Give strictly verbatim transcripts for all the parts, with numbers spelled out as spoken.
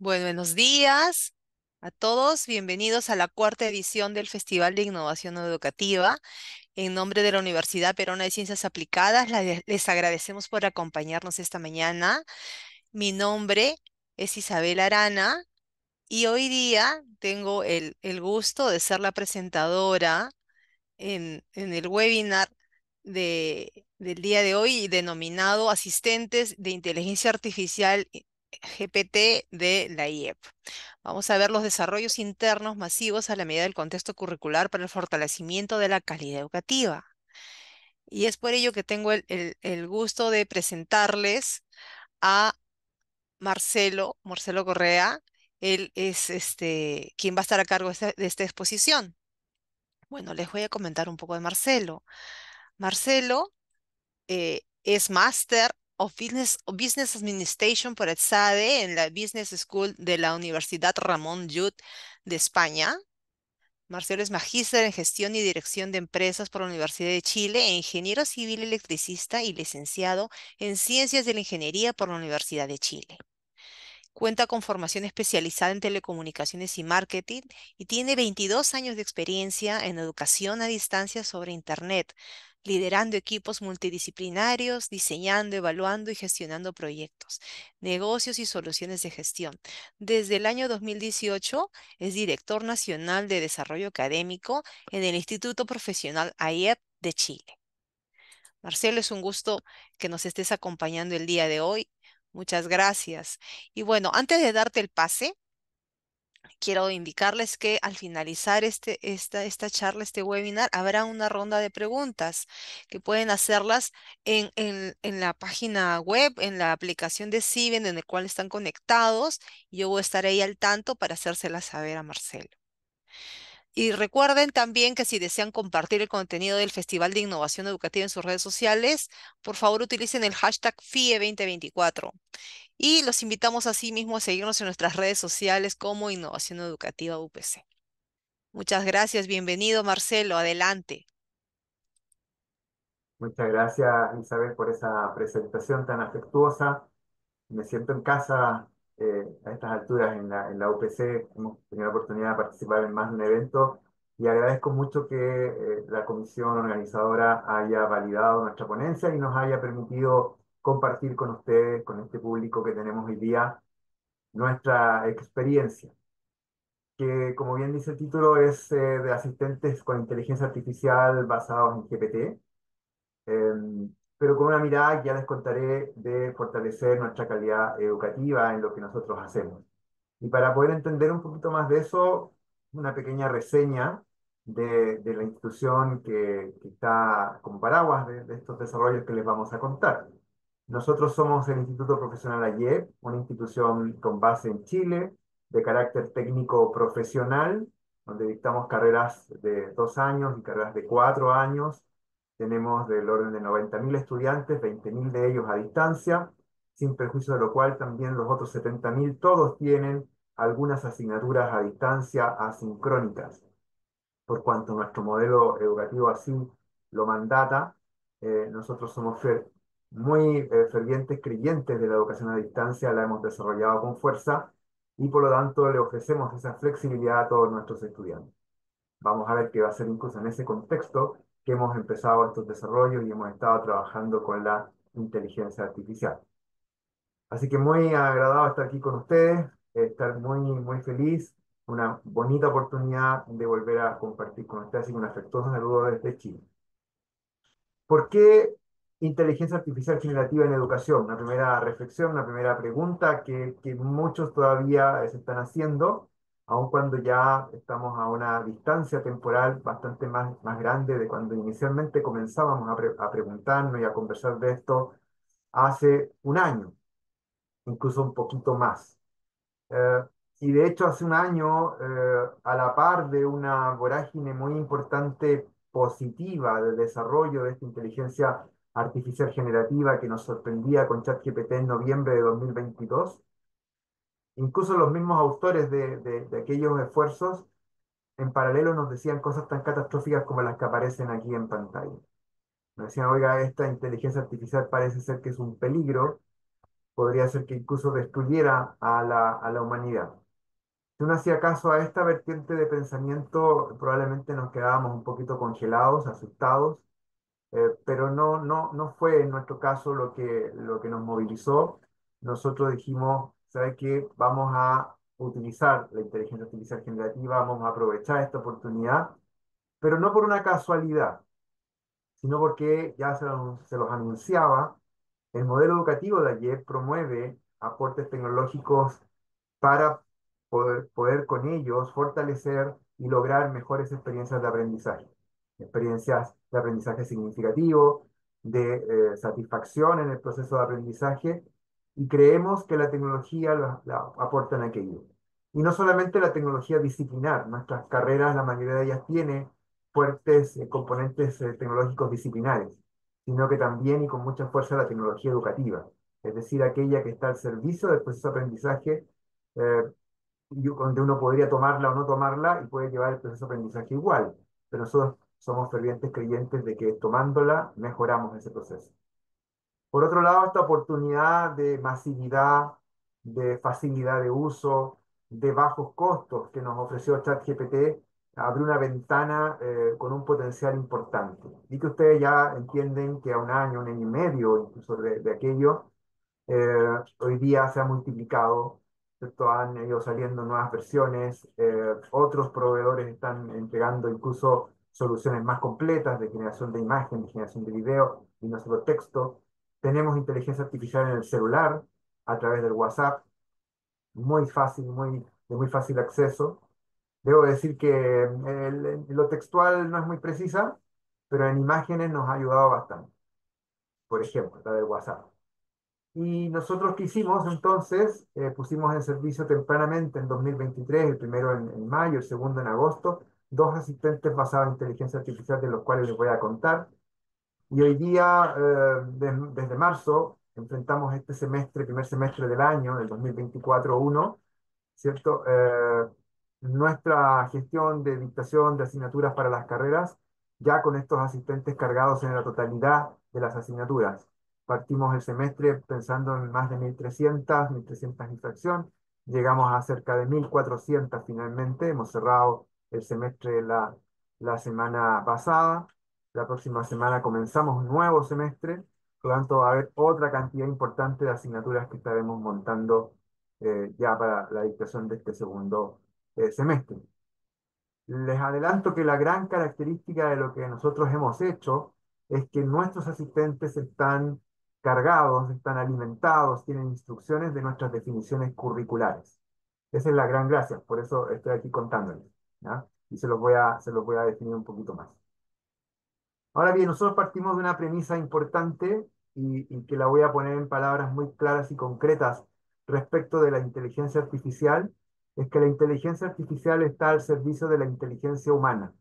Bueno, buenos días a todos. Bienvenidos a la cuarta edición del Festival de Innovación Educativa. En nombre de la Universidad Peruana de Ciencias Aplicadas, la- les agradecemos por acompañarnos esta mañana. Mi nombre es Isabel Arana y hoy día tengo el, el gusto de ser la presentadora en, en el webinar de, del día de hoy denominado Asistentes de Inteligencia Artificial eh, G P T de la I E P. Vamos a ver los desarrollos internos masivos a la medida del contexto curricular para el fortalecimiento de la calidad educativa. Y es por ello que tengo el, el- el gusto de presentarles a Marcelo, Marcelo Correa. Él es este, quien va a estar a cargo de esta de esta exposición. Bueno, les voy a comentar un poco de Marcelo. Marcelo eh, es Master of Business, of Business Administration por ETSADE en la Business School de la Universidad Ramón Llull de España. Marcelo es magíster en gestión y dirección de empresas por la Universidad de Chile e ingeniero civil electricista y licenciado en ciencias de la ingeniería por la Universidad de Chile. Cuenta con formación especializada en telecomunicaciones y marketing y tiene veintidós años de experiencia en educación a distancia sobre Internet, liderando equipos multidisciplinarios, diseñando, evaluando y gestionando proyectos, negocios y soluciones de gestión. Desde el año dos mil dieciocho es director nacional de desarrollo académico en el Instituto Profesional I E P de Chile. Marcelo, es un gusto que nos estés acompañando el día de hoy. Muchas gracias. Y bueno, antes de darte el pase, quiero indicarles que al finalizar este, esta, esta charla, este webinar, habrá una ronda de preguntas que pueden hacerlas en, en, en la página web, en la aplicación de Siben, en el cual están conectados. Y yo voy a estar ahí al tanto para hacérselas saber a Marcelo. Y recuerden también que si desean compartir el contenido del Festival de Innovación Educativa en sus redes sociales, por favor utilicen el hashtag F I E dos mil veinticuatro. Y los invitamos asimismo a seguirnos en nuestras redes sociales como Innovación Educativa U P C. Muchas gracias, bienvenido Marcelo, adelante. Muchas gracias, Isabel, por esa presentación tan afectuosa. Me siento en casa eh, a estas alturas en la, en la U P C. Hemos tenido la oportunidad de participar en más de un evento y agradezco mucho que eh, la comisión organizadora haya validado nuestra ponencia y nos haya permitido compartir con ustedes, con este público que tenemos hoy día, nuestra experiencia, que como bien dice el título es eh, de asistentes con inteligencia artificial basados en G P T. Em, pero con una mirada que ya les contaré de fortalecer nuestra calidad educativa en lo que nosotros hacemos. Y para poder entender un poquito más de eso, una pequeña reseña de, de la institución que, que está como paraguas de, de estos desarrollos que les vamos a contar. Nosotros somos el Instituto Profesional AYEP, una institución con base en Chile, de carácter técnico profesional, donde dictamos carreras de dos años y carreras de cuatro años. Tenemos del orden de noventa mil estudiantes, veinte mil de ellos a distancia, sin perjuicio de lo cual también los otros setenta mil todos tienen algunas asignaturas a distancia asincrónicas, por cuanto nuestro modelo educativo así lo mandata. Eh, nosotros somos fer- muy eh, fervientes creyentes de la educación a distancia, la hemos desarrollado con fuerza y por lo tanto le ofrecemos esa flexibilidad a todos nuestros estudiantes. Vamos a ver que va a ser incluso en ese contexto que hemos empezado estos desarrollos y hemos estado trabajando con la inteligencia artificial. Así que muy agradado estar aquí con ustedes, estar muy, muy feliz, una bonita oportunidad de volver a compartir con ustedes y un afectuoso saludo desde Chile. ¿Por qué inteligencia artificial generativa en educación? Una primera reflexión, una primera pregunta que, que muchos todavía se están haciendo, aun cuando ya estamos a una distancia temporal bastante más, más grande de cuando inicialmente comenzábamos a, pre- a preguntarnos y a conversar de esto hace un año, incluso un poquito más. Eh, y de hecho, hace un año, eh, a la par de una vorágine muy importante positiva de desarrollo de esta inteligencia artificial generativa que nos sorprendía con ChatGPT en noviembre de dos mil veintidós, incluso los mismos autores de, de, de aquellos esfuerzos en paralelo nos decían cosas tan catastróficas como las que aparecen aquí en pantalla. Nos decían, oiga, esta inteligencia artificial parece ser que es un peligro podría ser que incluso destruyera a la, a la humanidad. Si uno hacía caso a esta vertiente de pensamiento, probablemente nos quedábamos un poquito congelados, asustados, eh, pero no, no, no fue en nuestro caso lo que, lo que nos movilizó. Nosotros dijimos, ¿sabe qué? Vamos a utilizar la inteligencia artificial generativa, vamos a aprovechar esta oportunidad, pero no por una casualidad, sino porque ya se, lo- se los anunciaba, el modelo educativo de ayer promueve aportes tecnológicos para poder, poder con ellos fortalecer y lograr mejores experiencias de aprendizaje. Experiencias de aprendizaje significativo, de eh, satisfacción en el proceso de aprendizaje, y creemos que la tecnología la, la aporta en aquello. Y no solamente la tecnología disciplinar, nuestras carreras, la mayoría de ellas tiene fuertes eh, componentes eh, tecnológicos disciplinares, sino que también y con mucha fuerza la tecnología educativa, es decir, aquella que está al servicio del proceso de aprendizaje, eh, y donde uno podría tomarla o no tomarla y puede llevar el proceso de aprendizaje igual, pero nosotros somos fervientes creyentes de que tomándola mejoramos ese proceso. Por otro lado, esta oportunidad de masividad, de facilidad de uso, de bajos costos que nos ofreció ChatGPT, abre una ventana eh, con un potencial importante. Y que ustedes ya entienden que a un año, un año y medio incluso de, de aquello, eh, hoy día se ha multiplicado, ¿cierto? Han ido saliendo nuevas versiones, eh, otros proveedores están entregando incluso soluciones más completas de generación de imagen, de generación de video y no solo texto. Tenemos inteligencia artificial en el celular a través del WhatsApp, muy fácil, muy, de muy fácil acceso. Debo decir que eh, el- lo textual no es muy precisa, pero en imágenes nos ha ayudado bastante. Por ejemplo, la del WhatsApp. Y nosotros qué hicimos entonces, eh, pusimos en servicio tempranamente en dos mil veintitrés, el primero en, en mayo, el segundo en agosto, dos asistentes basados en inteligencia artificial de los cuales les voy a contar. Y hoy día, eh, de- desde marzo, enfrentamos este semestre, primer semestre del año, del dos mil veinticuatro uno, ¿cierto? Eh, nuestra gestión de dictación de asignaturas para las carreras, ya con estos asistentes cargados en la totalidad de las asignaturas. Partimos el semestre pensando en más de mil trescientas, mil trescientas infracción, llegamos a cerca de mil cuatrocientas finalmente, hemos cerrado el semestre la, la semana pasada, la próxima semana comenzamos un nuevo semestre, por lo tanto va a haber otra cantidad importante de asignaturas que estaremos montando eh, ya para la dictación de este segundo eh, semestre. Les adelanto que la gran característica de lo que nosotros hemos hecho es que nuestros asistentes están cargados, están alimentados, tienen instrucciones de nuestras definiciones curriculares. Esa es la gran gracia, por eso estoy aquí contándoles, ¿ya? Y se los voy a, se los voy a definir un poquito más. Ahora bien, nosotros partimos de una premisa importante y, y que la voy a poner en palabras muy claras y concretas respecto de la inteligencia artificial, es que la inteligencia artificial está al servicio de la inteligencia humana.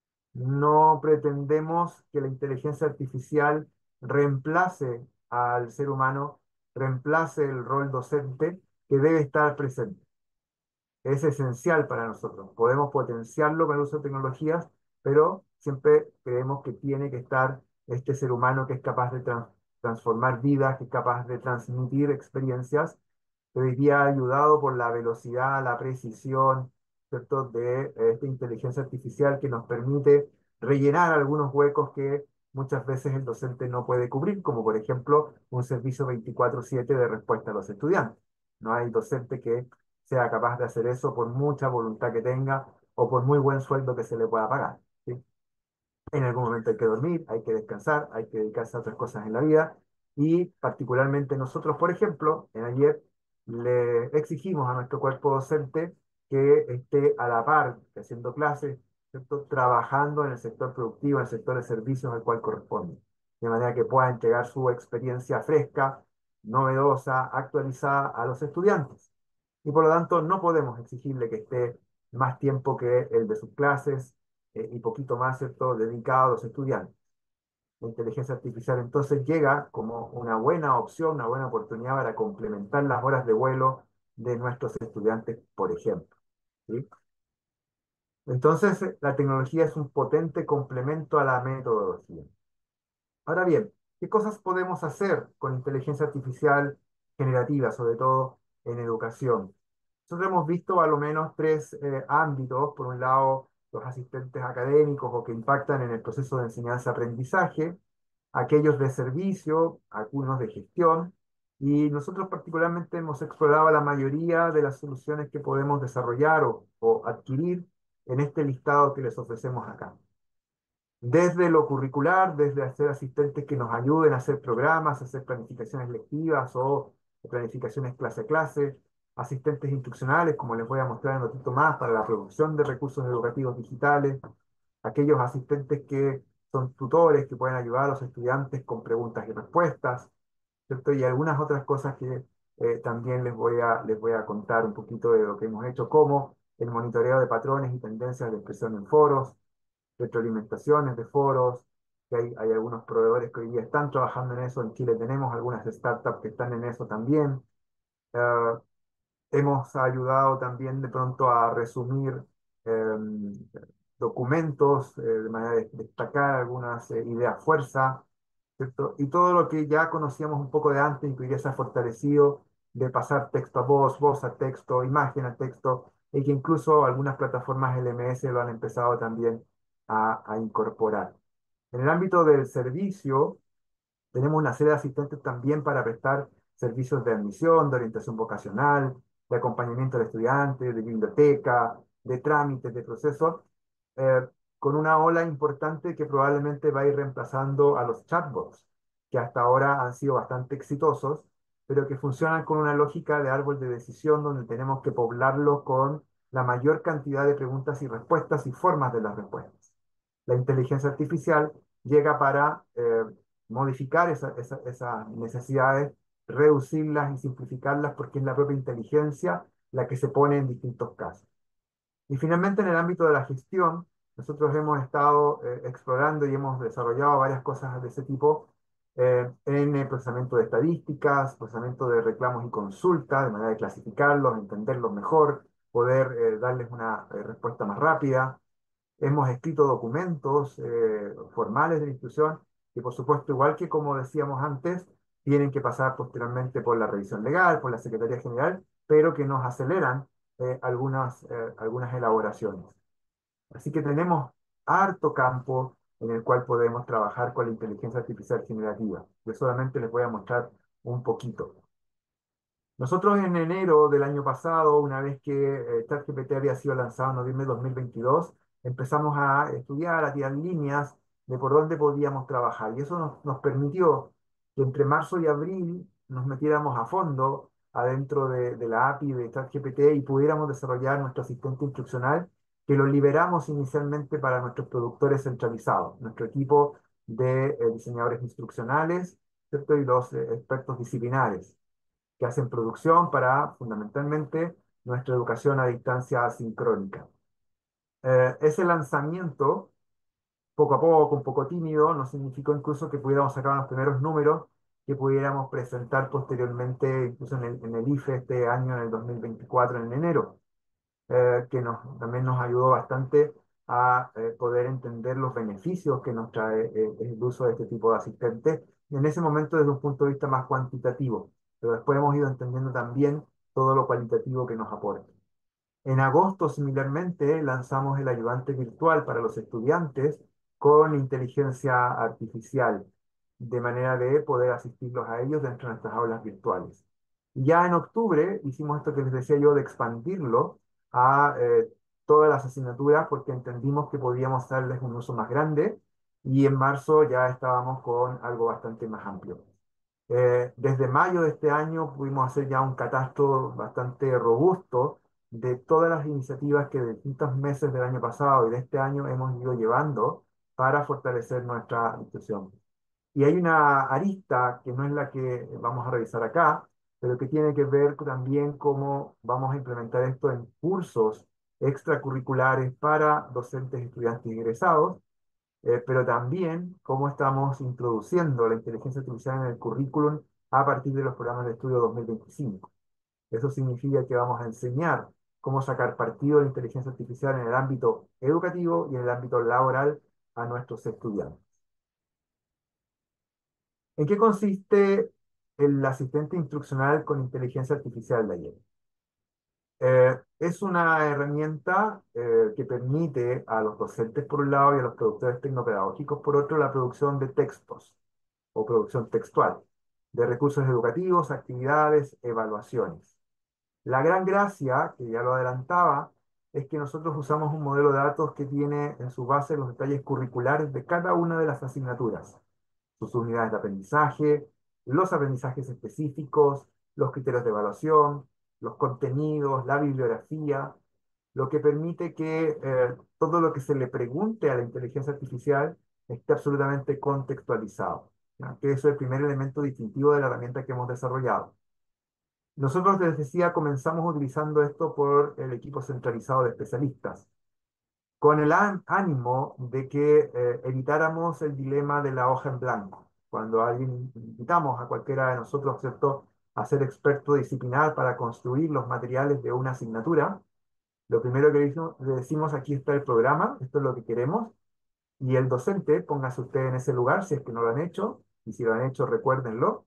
No pretendemos que la inteligencia artificial reemplace al ser humano, reemplace el rol docente que debe estar presente. Es esencial para nosotros. Podemos potenciarlo con el uso de tecnologías, pero siempre creemos que tiene que estar este ser humano que es capaz de trans- transformar vidas, que es capaz de transmitir experiencias, que hoy día ayudado por la velocidad, la precisión, ¿cierto? De eh, esta inteligencia artificial que nos permite rellenar algunos huecos que muchas veces el docente no puede cubrir, como por ejemplo un servicio veinticuatro siete de respuesta a los estudiantes. No hay docente que sea capaz de hacer eso por mucha voluntad que tenga o por muy buen sueldo que se le pueda pagar, ¿sí? En algún momento hay que dormir, hay que descansar, hay que dedicarse a otras cosas en la vida. Y particularmente nosotros, por ejemplo, en ayer le exigimos a nuestro cuerpo docente que esté a la par, que haciendo clases, ¿cierto? Trabajando en el sector productivo, en el sector de servicios al cual corresponde. De manera que pueda entregar su experiencia fresca, novedosa, actualizada a los estudiantes. Y por lo tanto no podemos exigirle que esté más tiempo que el de sus clases, eh, y poquito más, ¿cierto?, dedicado a los estudiantes. La inteligencia artificial entonces llega como una buena opción, una buena oportunidad para complementar las horas de vuelo de nuestros estudiantes, por ejemplo, ¿sí? Entonces, eh, la tecnología es un potente complemento a la metodología. Ahora bien, ¿qué cosas podemos hacer con inteligencia artificial? generativa, sobre todo en educación. Nosotros hemos visto a lo menos tres eh, ámbitos. Por un lado, los asistentes académicos o que impactan en el proceso de enseñanza-aprendizaje, aquellos de servicio, algunos de gestión, y nosotros particularmente hemos explorado la mayoría de las soluciones que podemos desarrollar o, o adquirir en este listado que les ofrecemos acá. Desde lo curricular, desde hacer asistentes que nos ayuden a hacer programas, a hacer planificaciones lectivas o planificaciones clase a clase, asistentes instruccionales, como les voy a mostrar en un ratito más, para la producción de recursos educativos digitales, aquellos asistentes que son tutores, que pueden ayudar a los estudiantes con preguntas y respuestas, ¿cierto? Y algunas otras cosas que eh, también les voy a, les voy a contar un poquito de lo que hemos hecho, como el monitoreo de patrones y tendencias de expresión en foros, retroalimentaciones de foros, que hay, hay algunos proveedores que hoy día están trabajando en eso. En Chile tenemos algunas startups que están en eso también. Eh, Hemos ayudado también de pronto a resumir eh, documentos, eh, de manera de destacar algunas eh, ideas fuerza, ¿cierto? Y todo lo que ya conocíamos un poco de antes y que hoy día se ha fortalecido, de pasar texto a voz, voz a texto, imagen a texto, y que incluso algunas plataformas L M S lo han empezado también a, a incorporar. En el ámbito del servicio, tenemos una serie de asistentes también para prestar servicios de admisión, de orientación vocacional, de acompañamiento al estudiante, de biblioteca, de trámites, de procesos, eh, con una ola importante que probablemente va a ir reemplazando a los chatbots, que hasta ahora han sido bastante exitosos, pero que funcionan con una lógica de árbol de decisión donde tenemos que poblarlo con la mayor cantidad de preguntas y respuestas y formas de las respuestas. La inteligencia artificial llega para eh, modificar esa- esa- esas necesidades, reducirlas y simplificarlas porque es la propia inteligencia la que se pone en distintos casos. Y finalmente, en el ámbito de la gestión, nosotros hemos estado eh, explorando y hemos desarrollado varias cosas de ese tipo eh, en el procesamiento de estadísticas, procesamiento de reclamos y consultas, de manera de clasificarlos, entenderlos mejor, poder eh, darles una eh, respuesta más rápida. Hemos escrito documentos eh, formales de la institución que, por supuesto, igual que como decíamos antes, tienen que pasar posteriormente por la revisión legal, por la Secretaría General, pero que nos aceleran eh, algunas, eh, algunas elaboraciones. Así que tenemos harto campo en el cual podemos trabajar con la inteligencia artificial generativa. Yo solamente les voy a mostrar un poquito. Nosotros en enero del año pasado, una vez que eh, ChatGPT había sido lanzado en noviembre de dos mil veintidós, empezamos a estudiar, a tirar líneas de por dónde podíamos trabajar. Y eso nos, nos permitió que entre marzo y abril nos metiéramos a fondo adentro de, de la A P I de ChatGPT y pudiéramos desarrollar nuestro asistente instruccional, que lo liberamos inicialmente para nuestros productores centralizados, nuestro equipo de eh, diseñadores instruccionales, ¿cierto? Y los eh, expertos disciplinares que hacen producción para fundamentalmente nuestra educación a distancia asincrónica. Eh, ese lanzamiento, poco a poco, un poco tímido, nos significó incluso que pudiéramos sacar los primeros números que pudiéramos presentar posteriormente, incluso en el, en el I F E este año, en el dos mil veinticuatro, en enero, eh, que nos, también nos ayudó bastante a eh, poder entender los beneficios que nos trae eh, el uso de este tipo de asistentes, y en ese momento desde un punto de vista más cuantitativo, pero después hemos ido entendiendo también todo lo cualitativo que nos aporta. En agosto, similarmente, lanzamos el ayudante virtual para los estudiantes con inteligencia artificial, de manera de poder asistirlos a ellos dentro de nuestras aulas virtuales. Y ya en octubre hicimos esto que les decía yo de expandirlo a eh, todas las asignaturas porque entendimos que podíamos darles un uso más grande y en marzo ya estábamos con algo bastante más amplio. Eh, desde mayo de este año pudimos hacer ya un catastro bastante robusto de todas las iniciativas que de distintos meses del año pasado y de este año hemos ido llevando para fortalecer nuestra institución. Y hay una arista que no es la que vamos a revisar acá, pero que tiene que ver también cómo vamos a implementar esto en cursos extracurriculares para docentes, estudiantes y egresados, eh, pero también cómo estamos introduciendo la inteligencia artificial en el currículum a partir de los programas de estudio dos mil veinticinco. Eso significa que vamos a enseñar cómo sacar partido de la inteligencia artificial en el ámbito educativo y en el ámbito laboral a nuestros estudiantes. ¿En qué consiste el asistente instruccional con inteligencia artificial de ayer. Eh, es una herramienta eh, que permite a los docentes por un lado y a los productores tecnopedagógicos por otro la producción de textos o producción textual, de recursos educativos, actividades, evaluaciones. La gran gracia, que ya lo adelantaba, es que nosotros usamos un modelo de datos que tiene en su base los detalles curriculares de cada una de las asignaturas, sus unidades de aprendizaje, los aprendizajes específicos, los criterios de evaluación, los contenidos, la bibliografía, lo que permite que eh, todo lo que se le pregunte a la inteligencia artificial esté absolutamente contextualizado, ¿ya? Que eso es el primer elemento distintivo de la herramienta que hemos desarrollado. Nosotros, les decía, comenzamos utilizando esto por el equipo centralizado de especialistas, con el ánimo de que eh, evitáramos el dilema de la hoja en blanco. Cuando alguien invitamos a cualquiera de nosotros, ¿cierto?, a ser experto disciplinar para construir los materiales de una asignatura, lo primero que le decimos, aquí está el programa, esto es lo que queremos, y el docente, póngase usted en ese lugar si es que no lo han hecho, y si lo han hecho, recuérdenlo.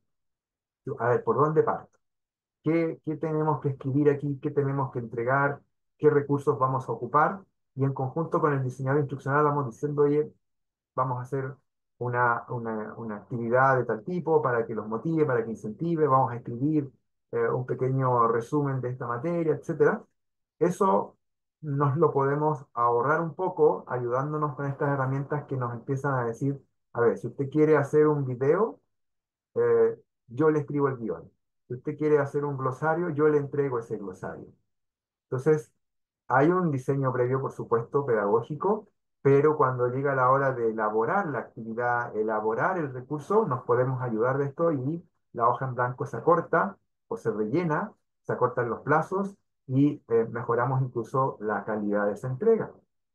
A ver, ¿por dónde parto? ¿Qué, qué tenemos que escribir aquí? ¿Qué tenemos que entregar? ¿Qué recursos vamos a ocupar? Y en conjunto con el diseñador instruccional vamos diciendo, oye, vamos a hacer una, una, una actividad de tal tipo para que los motive, para que incentive, vamos a escribir eh, un pequeño resumen de esta materia, etcétera. Eso nos lo podemos ahorrar un poco ayudándonos con estas herramientas que nos empiezan a decir, a ver, si usted quiere hacer un video, eh, yo le escribo el guión. Si usted quiere hacer un glosario, yo le entrego ese glosario. Entonces, hay un diseño previo, por supuesto, pedagógico, pero cuando llega la hora de elaborar la actividad, elaborar el recurso, nos podemos ayudar de esto y la hoja en blanco se acorta o se rellena, se acortan los plazos y eh, mejoramos incluso la calidad de esa entrega.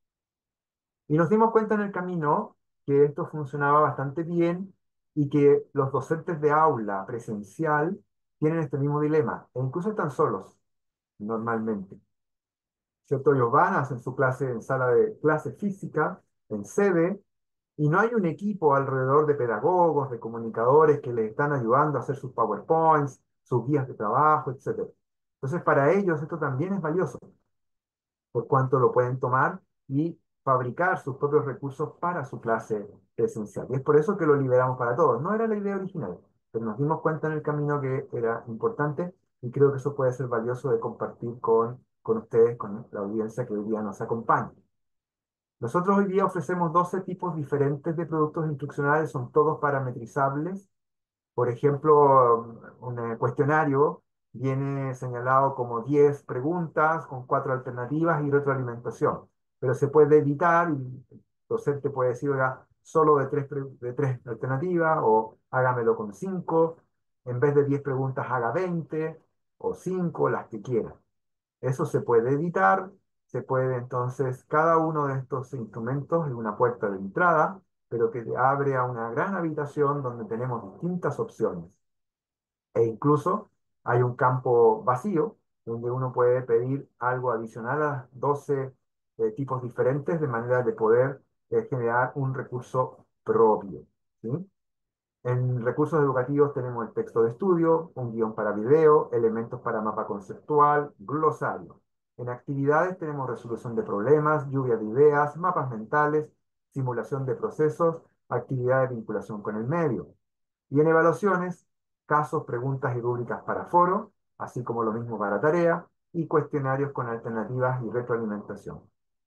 Y nos dimos cuenta en el camino que esto funcionaba bastante bien y que los docentes de aula presencial tienen este mismo dilema, e incluso están solos normalmente. ¿Cierto? Ellos van, hacen su clase en sala de clase física, en sede, y no hay un equipo alrededor de pedagogos, de comunicadores que les están ayudando a hacer sus PowerPoints, sus guías de trabajo, etcétera. Entonces, para ellos esto también es valioso, por cuanto lo pueden tomar y fabricar sus propios recursos para su clase presencial. Y es por eso que lo liberamos para todos. No era la idea original, pero nos dimos cuenta en el camino que era importante y creo que eso puede ser valioso de compartir con, con ustedes, con la audiencia que hoy día nos acompaña. Nosotros hoy día ofrecemos doce tipos diferentes de productos instruccionales, son todos parametrizables. Por ejemplo, un eh, cuestionario viene señalado como diez preguntas con cuatro alternativas y retroalimentación, pero se puede editar y el docente puede decir, oiga, solo de tres, de tres alternativas o hágamelo con cinco, en vez de diez preguntas haga veinte o cinco, las que quiera. Eso se puede editar, se puede entonces, cada uno de estos instrumentos es una puerta de entrada, pero que abre a una gran habitación donde tenemos distintas opciones. E incluso hay un campo vacío donde uno puede pedir algo adicional a doce eh, tipos diferentes de manera de poder eh, generar un recurso propio, ¿sí? En recursos educativos tenemos el texto de estudio, un guión para video, elementos para mapa conceptual, glosario. En actividades tenemos resolución de problemas, lluvia de ideas, mapas mentales, simulación de procesos, actividad de vinculación con el medio. Y en evaluaciones, casos, preguntas y rúbricas para foro, así como lo mismo para tarea, y cuestionarios con alternativas y retroalimentación.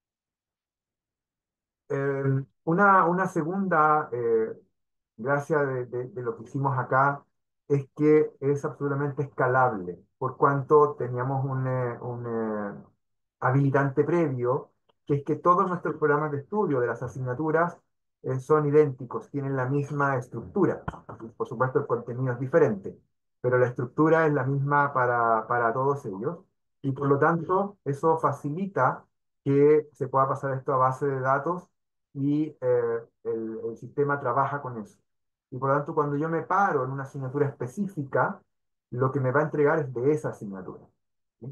Eh, una, una segunda eh, gracia de, de- de lo que hicimos acá es que es absolutamente escalable, por cuanto teníamos un, eh, un, eh, habilitante previo, que es que todos nuestros programas de estudio de las asignaturas eh, son idénticos, tienen la misma estructura. Por supuesto, el contenido es diferente, pero la estructura es la misma para, para todos ellos. Y por lo tanto, eso facilita que se pueda pasar esto a base de datos y eh, el, el sistema trabaja con eso. Y por lo tanto, cuando yo me paro en una asignatura específica, lo que me va a entregar es de esa asignatura. ¿Sí?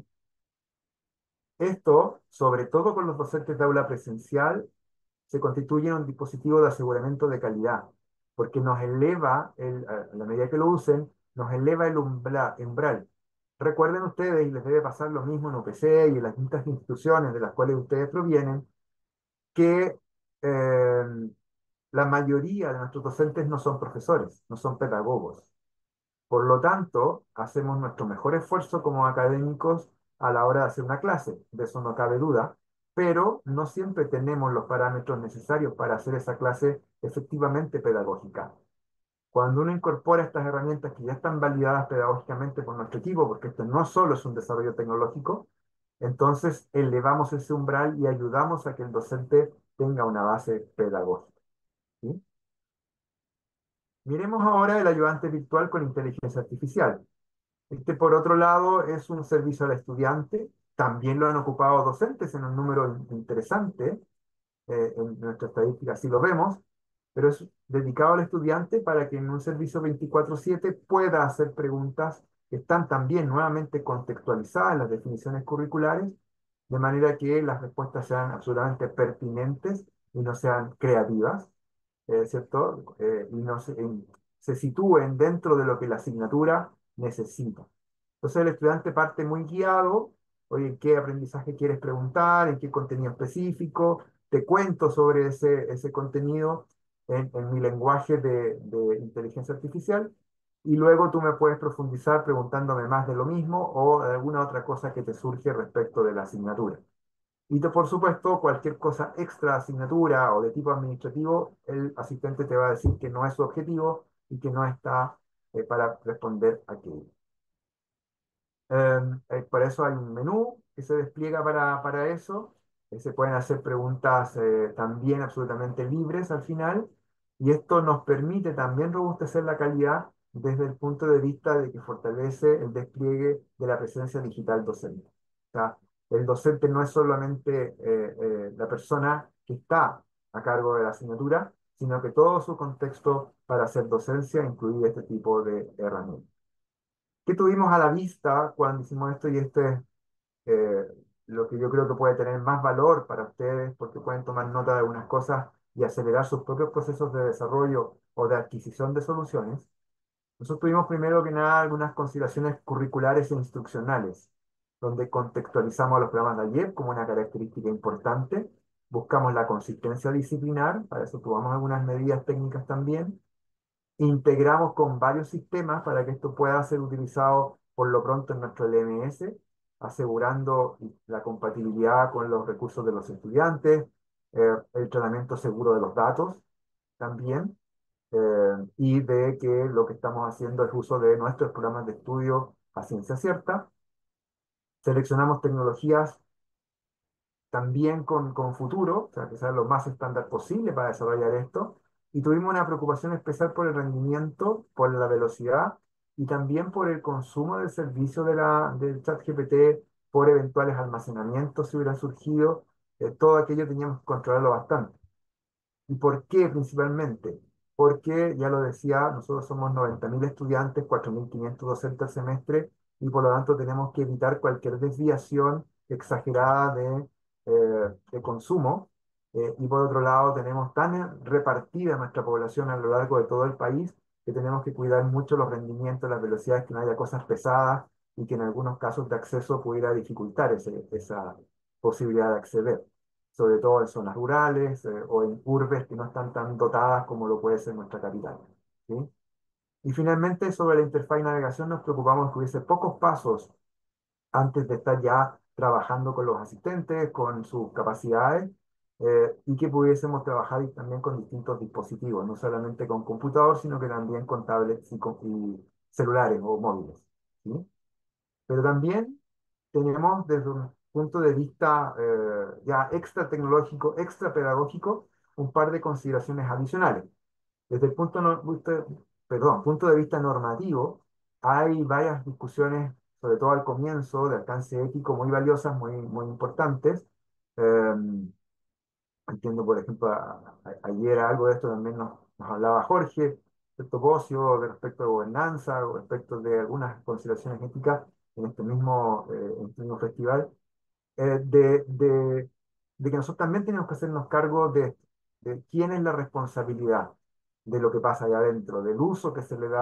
Esto, sobre todo con los docentes de aula presencial, se constituye en un dispositivo de aseguramiento de calidad, porque nos eleva, el, a la medida que lo usen, nos eleva el umbra- umbral. Recuerden ustedes, y les debe pasar lo mismo en U P C y en las distintas instituciones de las cuales ustedes provienen, que eh, la mayoría de nuestros docentes no son profesores, no son pedagogos. Por lo tanto, hacemos nuestro mejor esfuerzo como académicos a la hora de hacer una clase, de eso no cabe duda, pero no siempre tenemos los parámetros necesarios para hacer esa clase efectivamente pedagógica. Cuando uno incorpora estas herramientas que ya están validadas pedagógicamente por nuestro equipo, porque esto no solo es un desarrollo tecnológico, entonces elevamos ese umbral y ayudamos a que el docente tenga una base pedagógica. ¿Sí? Miremos ahora el ayudante virtual con inteligencia artificial. Este, por otro lado, es un servicio al estudiante. También lo han ocupado docentes en un número interesante. Eh, en nuestra estadística así lo vemos, pero es dedicado al estudiante para que en un servicio veinticuatro siete pueda hacer preguntas que están también nuevamente contextualizadas en las definiciones curriculares, de manera que las respuestas sean absolutamente pertinentes y no sean creativas, eh, ¿cierto? Eh, y no se, en- se sitúen dentro de lo que la asignatura necesita. Entonces el estudiante parte muy guiado, oye, ¿qué aprendizaje quieres preguntar? ¿En qué contenido específico? Te cuento sobre ese, ese contenido en, en mi lenguaje de, de inteligencia artificial y luego tú me puedes profundizar preguntándome más de lo mismo o de alguna otra cosa que te surge respecto de la asignatura. Y te- por supuesto, cualquier cosa extra asignatura o de tipo administrativo, el asistente te va a decir que no es su objetivo y que no está eh, para responder aquello. Eh, eh, para eso hay un menú que se despliega para, para eso. Eh, se pueden hacer preguntas eh, también absolutamente libres al final. Y esto nos permite también robustecer la calidad desde el punto de vista de que fortalece el despliegue de la presencia digital docente. O sea, el docente no es solamente eh, eh, la persona que está a cargo de la asignatura, sino que todo su contexto para hacer docencia incluye este tipo de herramientas. ¿Qué tuvimos a la vista cuando hicimos esto? Y este es eh, lo que yo creo que puede tener más valor para ustedes, porque pueden tomar nota de algunas cosas y acelerar sus propios procesos de desarrollo o de adquisición de soluciones. Nosotros tuvimos primero que nada algunas consideraciones curriculares e instruccionales, donde contextualizamos los programas de ayer como una característica importante, buscamos la consistencia disciplinar, para eso tomamos algunas medidas técnicas también, integramos con varios sistemas para que esto pueda ser utilizado por lo pronto en nuestro L M S, asegurando la compatibilidad con los recursos de los estudiantes, eh, el tratamiento seguro de los datos también, eh, y de que lo que estamos haciendo es uso de nuestros programas de estudio a ciencia cierta. Seleccionamos tecnologías también con, con futuro, o sea, que sea lo más estándar posible para desarrollar esto. Y tuvimos una preocupación especial por el rendimiento, por la velocidad y también por el consumo del servicio de la, del ChatGPT, por eventuales almacenamientos si hubieran surgido. Eh, todo aquello teníamos que controlarlo bastante. ¿Y por qué principalmente? Porque, ya lo decía, nosotros somos noventa mil estudiantes, cuatro mil quinientos docentes al semestre, y por lo tanto tenemos que evitar cualquier desviación exagerada de, eh, de consumo. Eh, y por otro lado, tenemos tan repartida nuestra población a lo largo de todo el país que tenemos que cuidar mucho los rendimientos, las velocidades, que no haya cosas pesadas y que en algunos casos de acceso pudiera dificultar ese- esa posibilidad de acceder, sobre todo en zonas rurales eh, o en urbes que no están tan dotadas como lo puede ser nuestra capital. ¿Sí? Y finalmente, sobre la interfaz y navegación, nos preocupamos que hubiese pocos pasos antes de estar ya trabajando con los asistentes, con sus capacidades, eh, y que pudiésemos trabajar y también con distintos dispositivos, no solamente con computador, sino que también con tablets y, con- y celulares o móviles. ¿Sí? Pero también tenemos desde un punto de vista eh, ya extra tecnológico, extra pedagógico, un par de consideraciones adicionales. Desde el punto, no- vista- perdón, punto de vista normativo, hay varias discusiones, sobre todo al comienzo, de alcance ético muy valiosas, muy, muy importantes. Eh, Entiendo, por ejemplo, a- a- ayer algo de esto también nos, nos hablaba Jorge, respecto Bocio, de respecto de gobernanza, o respecto de algunas consideraciones éticas en este mismo, eh, en este mismo festival, eh, de, de, de que nosotros también tenemos que hacernos cargo de, de quién es la responsabilidad de lo que pasa allá adentro, del uso que se le da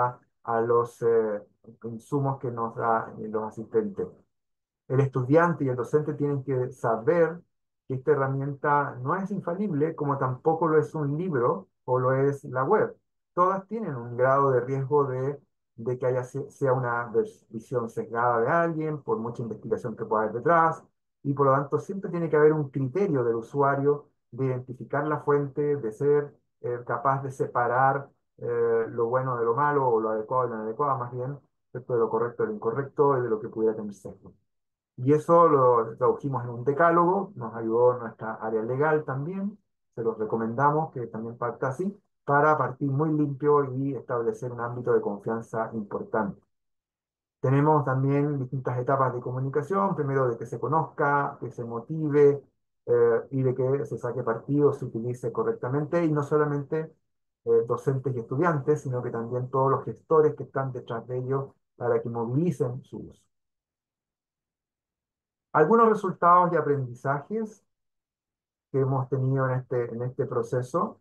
a los eh, insumos que nos dan los asistentes. El estudiante y el docente tienen que saber que esta herramienta no es infalible, como tampoco lo es un libro o lo es la web. Todas tienen un grado de riesgo de, de que haya se- sea una vers- visión sesgada de alguien, por mucha investigación que pueda haber detrás, y por lo tanto siempre tiene que haber un criterio del usuario de identificar la fuente, de ser eh, capaz de separar eh, lo bueno de lo malo, o lo adecuado de lo inadecuado, más bien, ¿cierto? De lo correcto de lo incorrecto y de lo que pudiera tener sesgo. Y eso lo tradujimos en un decálogo, nos ayudó nuestra área legal también, se los recomendamos que también parta así, para partir muy limpio y establecer un ámbito de confianza importante. Tenemos también distintas etapas de comunicación, primero de que se conozca, que se motive eh, y de que se saque partido, se utilice correctamente, y no solamente eh, docentes y estudiantes, sino que también todos los gestores que están detrás de ellos para que movilicen su uso. Algunos resultados y aprendizajes que hemos tenido en este, en este proceso.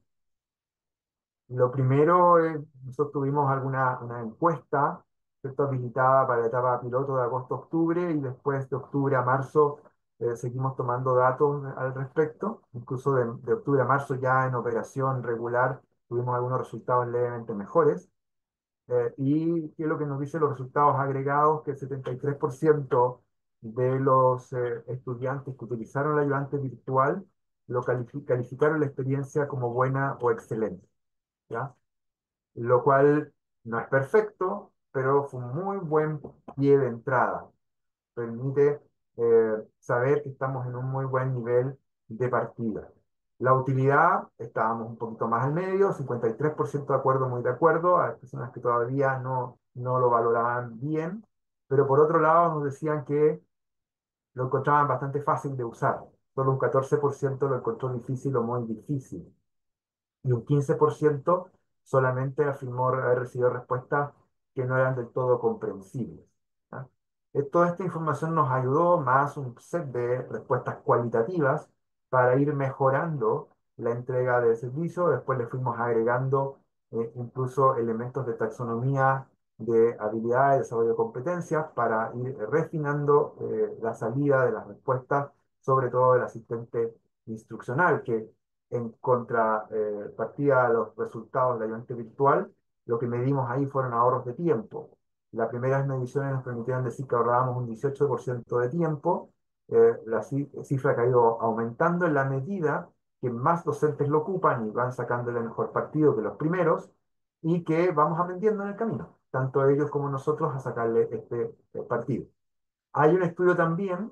Lo primero, es, nosotros tuvimos alguna una encuesta, ¿cierto? Habilitada para la etapa piloto de agosto a octubre, y después de octubre a marzo eh, seguimos tomando datos al respecto. Incluso de, de octubre a marzo ya en operación regular tuvimos algunos resultados levemente mejores. Eh, y qué es lo que nos dicen los resultados agregados, que el setenta y tres por ciento de los eh, estudiantes que utilizaron la ayudante virtual lo califi- calificaron la experiencia como buena o excelente, ¿ya? Lo cual no es perfecto, pero fue un muy buen pie de entrada. Permite eh, saber que estamos en un muy buen nivel de partida. La utilidad, estábamos un poquito más al medio, cincuenta y tres por ciento de acuerdo, muy de acuerdo, hay personas que todavía no, no lo valoraban bien, pero por otro lado nos decían que lo encontraban bastante fácil de usar. Solo un catorce por ciento lo encontró difícil o muy difícil, y un quince por ciento solamente afirmó haber recibido respuestas que no eran del todo comprensibles, ¿ya? Eh, Toda esta información nos ayudó, más un set de respuestas cualitativas, para ir mejorando la entrega del servicio. Después le fuimos agregando eh, incluso elementos de taxonomía de habilidades, desarrollo de competencias, para ir refinando eh, la salida de las respuestas, sobre todo del asistente instruccional, que en contrapartida a los resultados del ayudante virtual, lo que medimos ahí fueron ahorros de tiempo. Las primeras mediciones nos permitieron decir que ahorrábamos un dieciocho por ciento de tiempo. Eh, la cifra ha caído aumentando en la medida que más docentes lo ocupan y van sacándole mejor partido que los primeros, y que vamos aprendiendo en el camino, tanto ellos como nosotros, a sacarle este, este partido. Hay un estudio también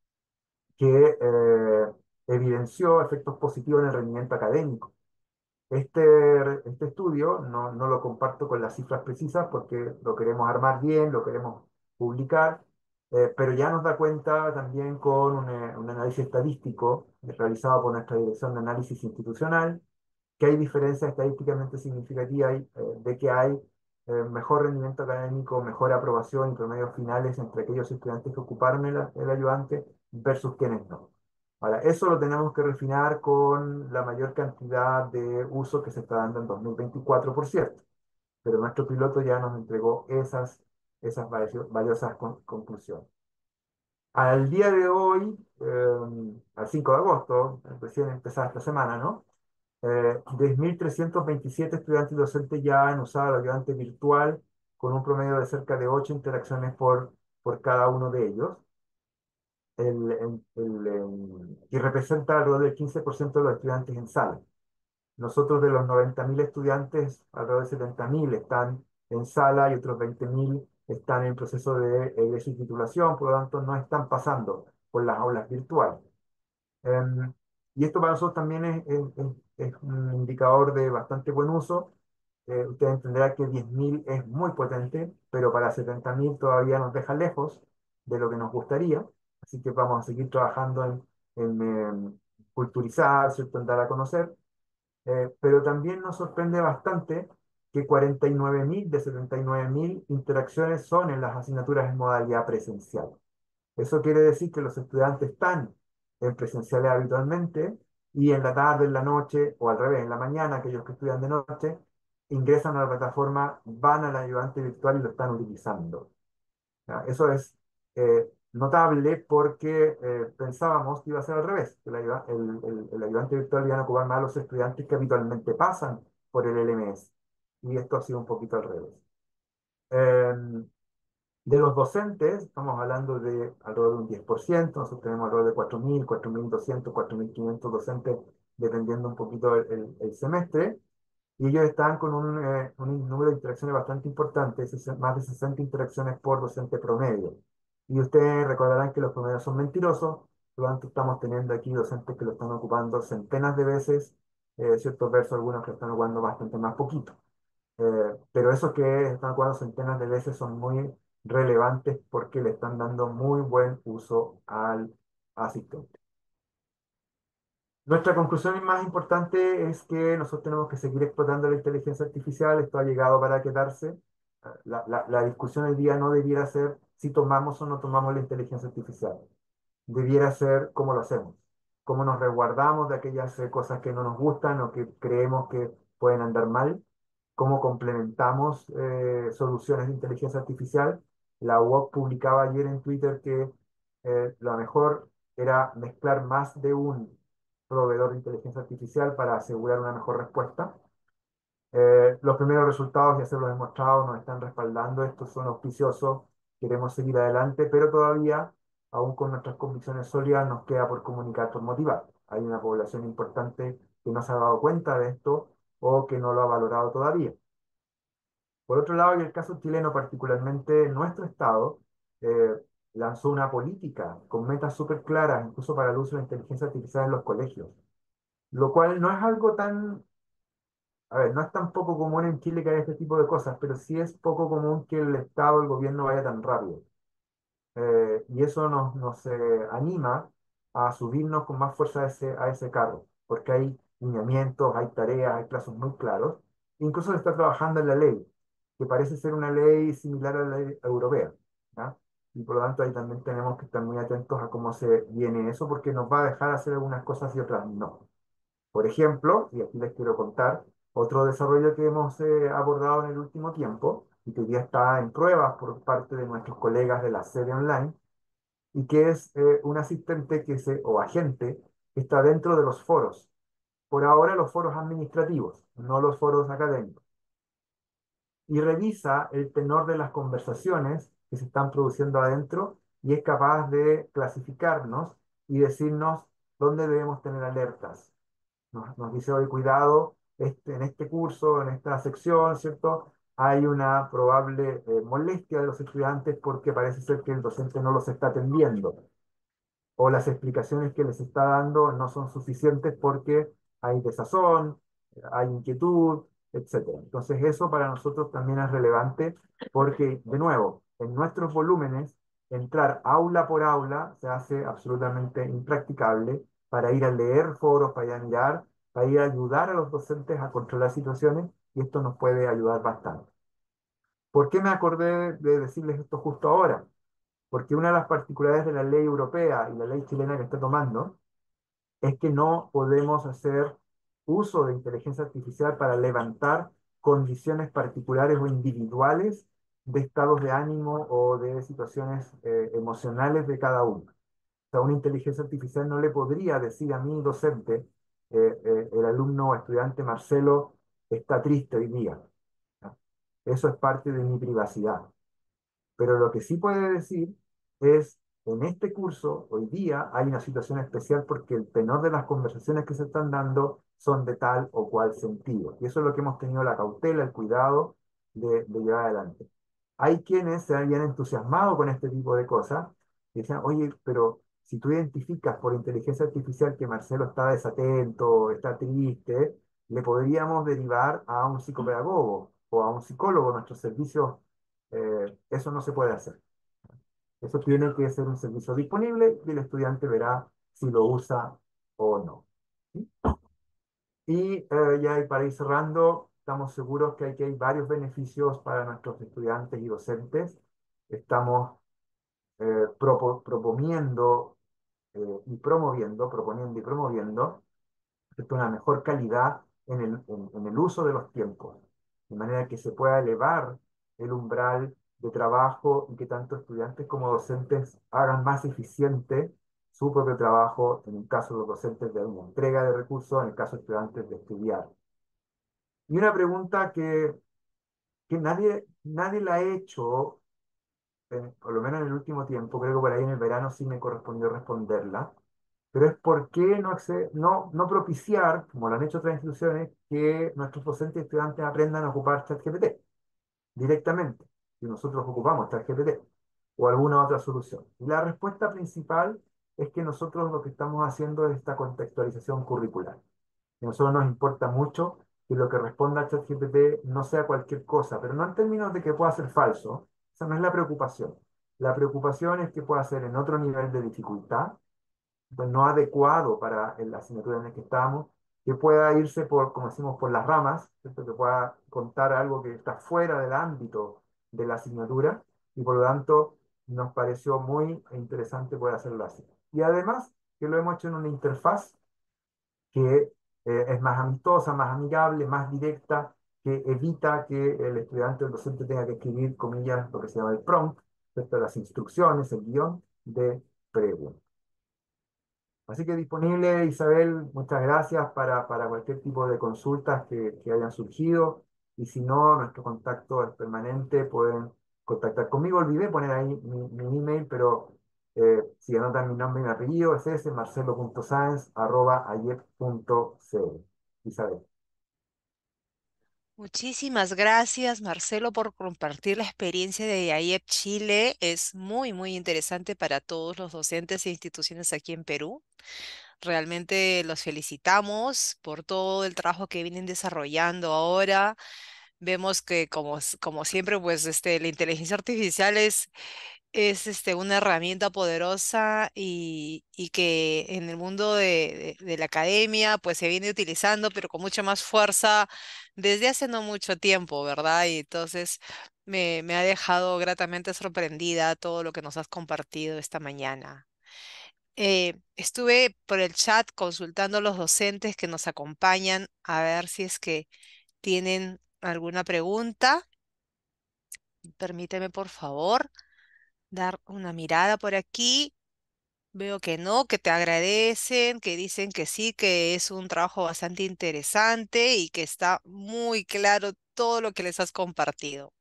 que eh, evidenció efectos positivos en el rendimiento académico. Este, este estudio no, no lo comparto con las cifras precisas, porque lo queremos armar bien, lo queremos publicar, eh, pero ya nos da cuenta también con un, eh, un análisis estadístico realizado por nuestra Dirección de Análisis Institucional, que hay diferencias estadísticamente significativas, eh, de que hay eh, mejor rendimiento académico, mejor aprobación y promedios finales entre aquellos estudiantes que ocuparon el, el ayudante versus quienes no. Ahora, eso lo tenemos que refinar con la mayor cantidad de uso que se está dando en dos mil veinticuatro, por cierto, pero nuestro piloto ya nos entregó esas, esas valio- valiosas con- conclusiones. Al día de hoy, eh, al cinco de agosto, recién empezada esta semana, ¿no? Eh, diez mil trescientos veintisiete estudiantes y docentes ya han usado el ayudante virtual, con un promedio de cerca de ocho interacciones por, por cada uno de ellos, el, el, el, em, y representa alrededor del quince por ciento de los estudiantes en sala. Nosotros, de los noventa mil estudiantes, alrededor de setenta mil están en sala y otros veinte mil están en proceso de egreso y titulación, por lo tanto no están pasando por las aulas virtuales. Em, y esto para nosotros también es, es- es- es un indicador de bastante buen uso. Eh, usted entenderá que diez mil es muy potente, pero para setenta mil todavía nos deja lejos de lo que nos gustaría. Así que vamos a seguir trabajando en, en, em, culturizar, ¿cierto? En dar a conocer. Eh, pero también nos sorprende bastante que cuarenta y nueve mil de setenta y nueve mil interacciones son en las asignaturas en modalidad presencial. Eso quiere decir que los estudiantes están en presenciales habitualmente, y en la tarde, en la noche, o al revés, en la mañana, aquellos que estudian de noche, ingresan a la plataforma, van al ayudante virtual y lo están utilizando. ¿Ya? Eso es eh, notable porque eh, pensábamos que iba a ser al revés, que el, ayuda- el, el- el ayudante virtual iban a ocupar más a los estudiantes que habitualmente pasan por el L M S. Y esto ha sido un poquito al revés. Em, de los docentes, estamos hablando de alrededor de un diez por ciento. Nosotros tenemos alrededor de cuatro mil, cuatro mil doscientos, cuatro mil quinientos docentes, dependiendo un poquito el, el- el semestre. Y ellos están con un, eh, un número de interacciones bastante importante, ses- más de sesenta interacciones por docente promedio. Y ustedes recordarán que los promedios son mentirosos, por lo tanto estamos teniendo aquí docentes que lo están ocupando centenas de veces, eh, ciertos versos, algunos que están ocupando bastante más poquito. Eh, pero esos que están ocupando centenas de veces son muy relevantes porque le están dando muy buen uso al asistente. Nuestra conclusión más importante es que nosotros tenemos que seguir explotando la inteligencia artificial. Esto ha llegado para quedarse. La, la, la discusión hoy día no debiera ser si tomamos o no tomamos la inteligencia artificial. Debiera ser cómo lo hacemos, cómo nos resguardamos de aquellas eh, cosas que no nos gustan o que creemos que pueden andar mal, cómo complementamos eh, soluciones de inteligencia artificial. La U O C publicaba ayer en Twitter que eh, lo mejor era mezclar más de un proveedor de inteligencia artificial para asegurar una mejor respuesta. Eh, los primeros resultados, ya se los he mostrado, nos están respaldando, estos son auspiciosos, queremos seguir adelante, pero todavía, aún con nuestras convicciones sólidas, nos queda por comunicar, por motivar. Hay una población importante que no se ha dado cuenta de esto o que no lo ha valorado todavía. Por otro lado, y el caso chileno, particularmente nuestro Estado, eh, lanzó una política con metas súper claras, incluso para el uso de la inteligencia artificial en los colegios, lo cual no es algo tan, a ver, no es tan poco común en Chile que haya este tipo de cosas, pero sí es poco común que el Estado, el gobierno vaya tan rápido. Eh, y eso nos, nos eh, anima a subirnos con más fuerza a ese, a ese carro, porque hay lineamientos, hay tareas, hay plazos muy claros. Incluso se está trabajando en la ley, que parece ser una ley similar a la ley europea, ¿ya? Y por lo tanto ahí también tenemos que estar muy atentos a cómo se viene eso, porque nos va a dejar hacer algunas cosas y otras no. Por ejemplo, y aquí les quiero contar, otro desarrollo que hemos eh, abordado en el último tiempo y que ya está en pruebas por parte de nuestros colegas de la sede online, y que es eh, un asistente que se, o agente que está dentro de los foros. Por ahora los foros administrativos, no los foros académicos. Y revisa el tenor de las conversaciones que se están produciendo adentro y es capaz de clasificarnos y decirnos dónde debemos tener alertas. Nos, nos dice hoy, cuidado, este, en este curso, en esta sección, ¿cierto? Hay una probable eh, molestia de los estudiantes porque parece ser que el docente no los está atendiendo o las explicaciones que les está dando no son suficientes porque hay desazón, hay inquietud, etcétera. Entonces eso para nosotros también es relevante porque, de nuevo, en nuestros volúmenes, entrar aula por aula se hace absolutamente impracticable para ir a leer foros, para ir a mirar, para ir a ayudar a los docentes a controlar situaciones y esto nos puede ayudar bastante. ¿Por qué me acordé de decirles esto justo ahora? Porque una de las particularidades de la ley europea y la ley chilena que está tomando es que no podemos hacer uso de inteligencia artificial para levantar condiciones particulares o individuales de estados de ánimo o de situaciones eh, emocionales de cada uno. O sea, una inteligencia artificial no le podría decir a mi docente, eh, eh, el alumno o estudiante Marcelo está triste hoy día. ¿No? Eso es parte de mi privacidad. Pero lo que sí puede decir es, en este curso, hoy día, hay una situación especial porque el tenor de las conversaciones que se están dando son de tal o cual sentido. Y eso es lo que hemos tenido la cautela, el cuidado de, de llevar adelante. Hay quienes se habían entusiasmado con este tipo de cosas y decían, oye, pero si tú identificas por inteligencia artificial que Marcelo está desatento, está triste, le podríamos derivar a un psicopedagogo o a un psicólogo. Nuestros servicios, eh, eso no se puede hacer. Eso tiene que ser un servicio disponible y el estudiante verá si lo usa o no. ¿Sí? Y eh, ya para ir cerrando, estamos seguros que aquí hay varios beneficios para nuestros estudiantes y docentes. Estamos eh, propo- proponiendo eh, y promoviendo, proponiendo y promoviendo, ¿cierto? Una mejor calidad en el, en, en el uso de los tiempos. de manera que se pueda elevar el umbral de trabajo y que tanto estudiantes como docentes hagan más eficiente su propio trabajo, en el caso de los docentes de una entrega de recursos, en el caso de estudiantes de estudiar. Y una pregunta que, que nadie, nadie la ha hecho, en- por lo menos en el último tiempo, creo que por ahí en el verano sí me correspondió responderla, pero es por qué no, acce- no, no propiciar, como lo han hecho otras instituciones, que nuestros docentes y estudiantes aprendan a ocupar ChatGPT directamente, si nosotros ocupamos ChatGPT o alguna otra solución. Y la respuesta principal es que nosotros lo que estamos haciendo es esta contextualización curricular. A nosotros nos importa mucho que lo que responda a ChatGPT no sea cualquier cosa, pero no en términos de que pueda ser falso, esa no es la preocupación. La preocupación es que pueda ser en otro nivel de dificultad, pues no adecuado para la asignatura en la que estamos, que pueda irse por, como decimos, por las ramas, ¿cierto? Que pueda contar algo que está fuera del ámbito de la asignatura y por lo tanto nos pareció muy interesante poder hacerlo así. Y además que lo hemos hecho en una interfaz que eh, es más amistosa, más amigable, más directa, que evita que el estudiante o el docente tenga que escribir, comillas, lo que se llama el prompt, ¿cierto? Las instrucciones, el guión de preguntas. Así que disponible, Isabel, muchas gracias para, para cualquier tipo de consultas que, que hayan surgido. Y si no, nuestro contacto es permanente, pueden contactar conmigo. Olvidé poner ahí mi, mi email, pero eh, si anotan mi nombre y mi apellido, es ese, marcelo.sáenz arroba ayep punto cl. Isabel, Muchísimas gracias, Marcelo, por compartir la experiencia de I A E P Chile. Es muy, muy interesante para todos los docentes e instituciones aquí en Perú. Realmente los felicitamos por todo el trabajo que vienen desarrollando ahora. Vemos que, como, s- como siempre, pues este, la inteligencia artificial es es este, una herramienta poderosa y, y que en el mundo de, de- de la academia pues se viene utilizando, pero con mucha más fuerza desde hace no mucho tiempo, ¿verdad? Y entonces me, me ha dejado gratamente sorprendida todo lo que nos has compartido esta mañana. Eh, estuve por el chat consultando a los docentes que nos acompañan a ver si es que tienen alguna pregunta. Permíteme, por favor, dar una mirada por aquí. Veo que no, que te agradecen, que dicen que sí, que es un trabajo bastante interesante y que está muy claro todo lo que les has compartido.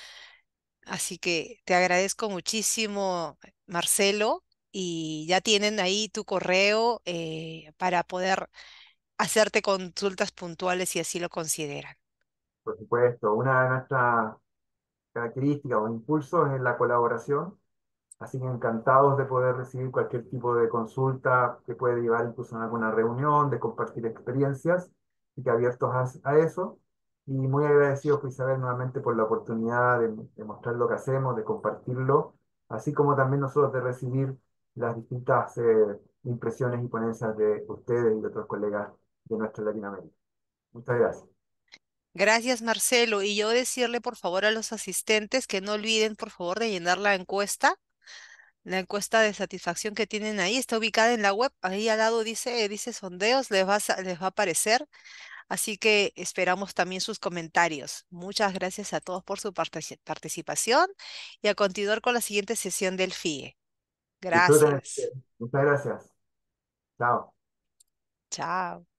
Así que te agradezco muchísimo, Marcelo, y ya tienen ahí tu correo eh, para poder hacerte consultas puntuales si así lo consideran. por supuesto, una de nuestras características o impulsos es la colaboración. Así que encantados de poder recibir cualquier tipo de consulta que puede llevar incluso a alguna reunión, de compartir experiencias, y que abiertos a, a eso. Y muy agradecidos, pues, Isabel, nuevamente por la oportunidad de, de mostrar lo que hacemos, de compartirlo, así como también nosotros de recibir las distintas eh, impresiones y ponencias de ustedes y de otros colegas de nuestra Latinoamérica. Muchas gracias. Gracias, Marcelo. Y yo decirle, por favor, a los asistentes que no olviden, por favor, de llenar la encuesta. La encuesta de satisfacción que tienen ahí está ubicada en la web. Ahí al lado dice, dice sondeos, les va a, sa- les va a aparecer. Así que esperamos también sus comentarios. Muchas gracias a todos por su partici- participación y a continuar con la siguiente sesión del F I E. Disfruten. Gracias. Muchas gracias. Chao. Chao.